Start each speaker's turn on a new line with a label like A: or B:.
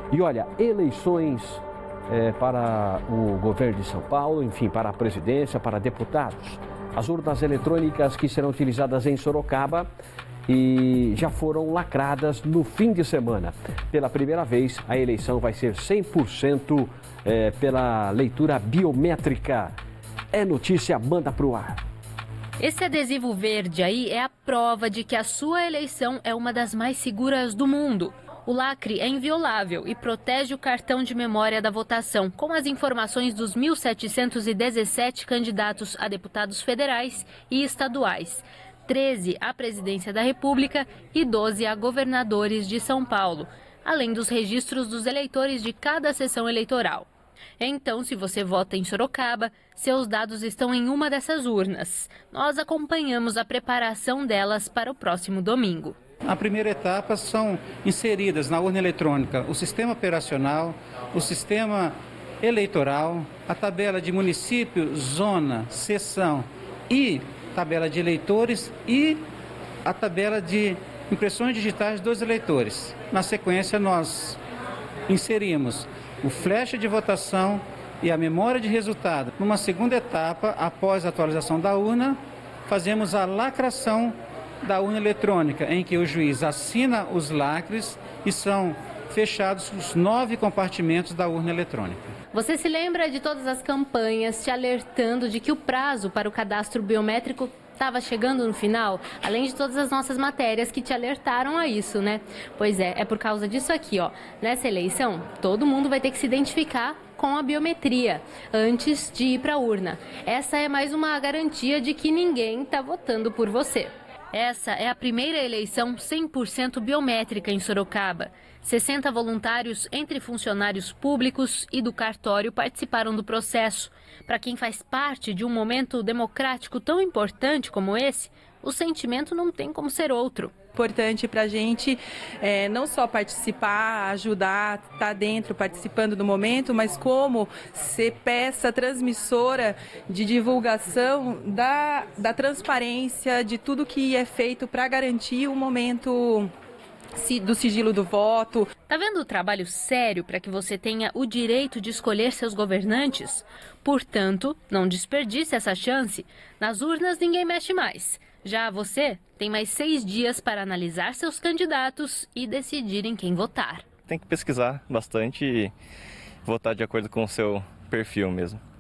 A: E olha, eleições para o governo de São Paulo, enfim, para a presidência, para deputados. As urnas eletrônicas que serão utilizadas em Sorocaba e já foram lacradas no fim de semana. Pela primeira vez, a eleição vai ser 100% pela leitura biométrica. É notícia, manda pro ar.
B: Esse adesivo verde aí é a prova de que a sua eleição é uma das mais seguras do mundo. O lacre é inviolável e protege o cartão de memória da votação, com as informações dos 1.717 candidatos a deputados federais e estaduais, 13 à presidência da República e 12 a governadores de São Paulo, além dos registros dos eleitores de cada sessão eleitoral. Então, se você vota em Sorocaba, seus dados estão em uma dessas urnas. Nós acompanhamos a preparação delas para o próximo domingo.
C: A primeira etapa são inseridas na urna eletrônica o sistema operacional, o sistema eleitoral, a tabela de município, zona, seção e tabela de eleitores e a tabela de impressões digitais dos eleitores. Na sequência, nós inserimos o flash de votação e a memória de resultado. Numa segunda etapa, após a atualização da urna, fazemos a lacração da urna eletrônica, em que o juiz assina os lacres e são fechados os 9 compartimentos da urna eletrônica.
B: Você se lembra de todas as campanhas te alertando de que o prazo para o cadastro biométrico estava chegando no final? Além de todas as nossas matérias que te alertaram a isso, né? Pois é por causa disso aqui, ó. Nessa eleição, todo mundo vai ter que se identificar com a biometria antes de ir para a urna. Essa é mais uma garantia de que ninguém está votando por você. Essa é a primeira eleição 100% biométrica em Sorocaba. 60 voluntários entre funcionários públicos e do cartório participaram do processo. Para quem faz parte de um momento democrático tão importante como esse, o sentimento não tem como ser outro.
D: Importante para a gente não só participar, ajudar, estar dentro, participando do momento, mas como ser peça transmissora de divulgação da transparência, de tudo que é feito para garantir o momento do sigilo do voto.
B: Tá vendo o trabalho sério para que você tenha o direito de escolher seus governantes? Portanto, não desperdice essa chance. Nas urnas ninguém mexe mais. Já você tem mais 6 dias para analisar seus candidatos e decidir em quem votar.
E: Tem que pesquisar bastante e votar de acordo com o seu perfil mesmo.